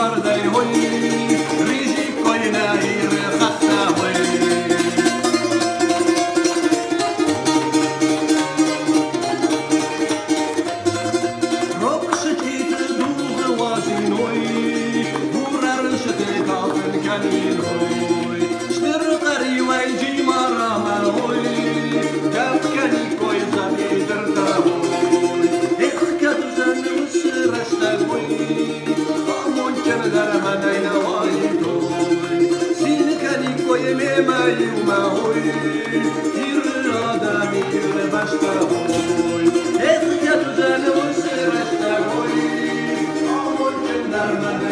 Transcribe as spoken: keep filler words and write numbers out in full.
مرده هوی ریزی کوی نهیر خسته هوی روک شکیت دوغ وازین هوی بورر شده کافن کنین هوی شتر قری وی جی مرامه هوی گفت کنی کوی زمی درده هوی اخکت زن رشته هوی آمون کن در من این وای دوی سین کنی کوی میمه یومه هوی تیر آدمی بشته هوی اخکت زن رشته هوی آمون کن در من